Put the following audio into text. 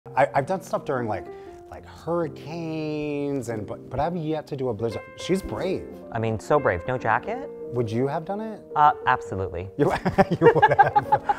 I've done stuff during like hurricanes, but I've yet to do a blizzard. She's brave. I mean, so brave. No jacket? Would you have done it? Absolutely. You would have.